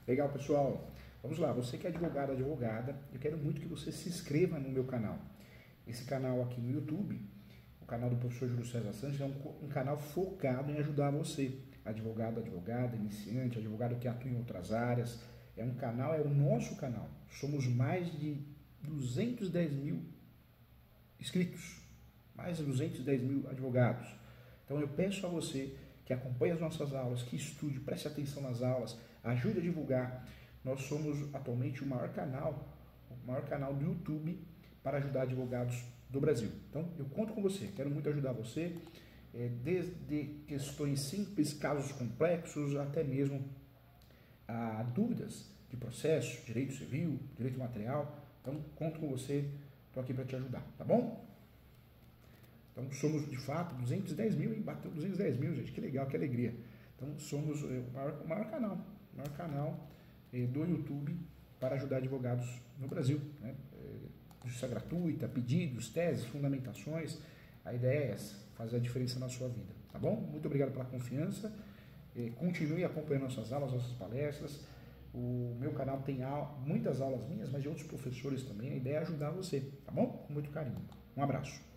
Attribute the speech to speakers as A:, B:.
A: Legal, pessoal. Vamos lá, você que é advogado, advogada, eu quero muito que você se inscreva no meu canal. Esse canal aqui no YouTube, o canal do professor Júlio César Santos, é um canal focado em ajudar você, advogado, advogada, iniciante, advogado que atua em outras áreas. É um canal, é o nosso canal. Somos mais de 210 mil inscritos, mais de 210 mil advogados. Então eu peço a você que acompanhe as nossas aulas, que estude, preste atenção nas aulas, ajude a divulgar. Nós somos atualmente o maior canal do YouTube para ajudar advogados do Brasil. Então eu conto com você, quero muito ajudar você, desde questões simples, casos complexos, até mesmo dúvidas de processo, direito civil, direito material. Então conto com você, estou aqui para te ajudar, tá bom? Então somos de fato 210 mil, hein? Bateu 210 mil, gente, que legal, que alegria. Então somos o maior canal do YouTube para ajudar advogados no Brasil, né? Justiça gratuita, pedidos, teses, fundamentações. A ideia é essa, fazer a diferença na sua vida, tá bom? Muito obrigado pela confiança. Continue acompanhando nossas aulas, nossas palestras. O meu canal tem muitas aulas minhas, mas de outros professores também. A ideia é ajudar você, tá bom? Com muito carinho. Um abraço.